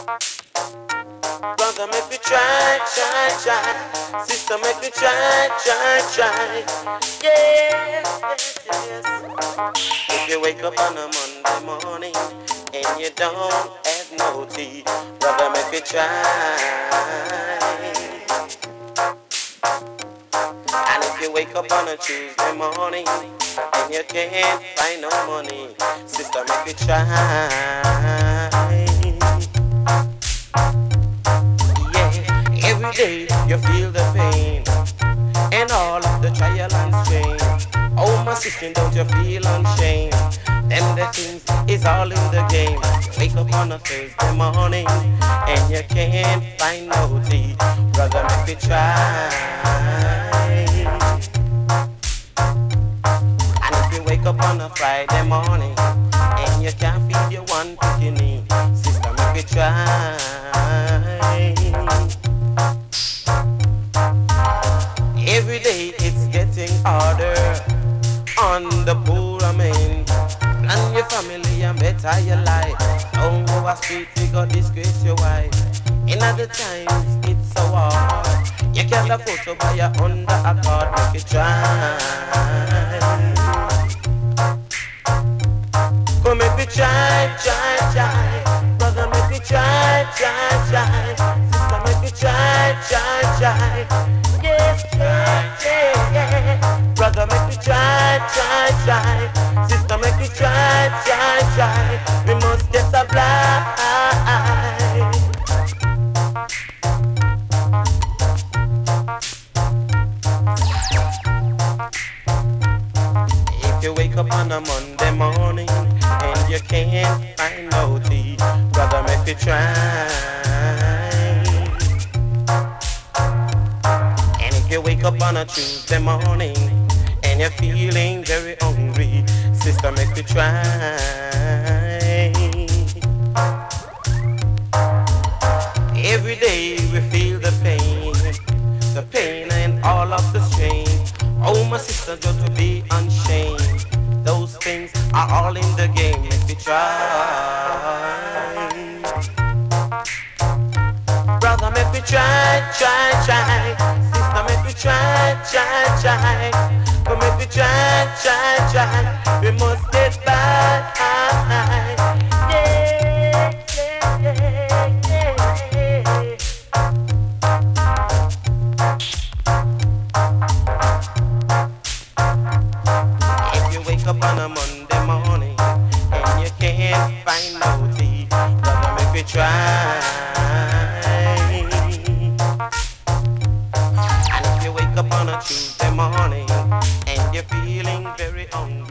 Brother, make me try, try, try. Sister, make me try, try, try. Yes, yes, yes. If you wake up on a Monday morning and you don't have no tea, brother, make me try. And if you wake up on a Tuesday morning and you can't find no money, sister, make me try. Every day you feel the pain and all of the trial and strain. Oh my sister, don't you feel ashamed? Them the things is all in the game. Wake up on a Thursday morning and you can't find no tea, brother, make me try. And if you wake up on a Friday morning and you can't feed your one bikini, sister, make me try. Every day it's getting harder on the poor man. Plan your family and better your life. Don't go a street, you go disgrace your wife. In other times it's so hard. You can't afford to buy a Honda Accord, make it try. Come make me try, try, try. Brother, make me try, try, try. Sister, make me try, try, try. Yes, yeah, yeah, yeah. Brother, make me try, try, try. Sister, make me try, try, try. We must get a blind. If you wake up on a Monday morning and you can't find no tea, brother, make me try. You wake up on a Tuesday morning and you're feeling very hungry, sister, make me try. Every day we feel the pain and all of the strain. Oh my sister, don't be unashamed. Those things are all in the game, make me try. Brother, make me try, try, try. Make me try, try, try. Come make me try, try, try. We must get by. Yeah, yeah, yeah, yeah. If you wake up on a Monday morning and you can't find no tea, brother, make me try. Tuesday morning and you're feeling very hungry.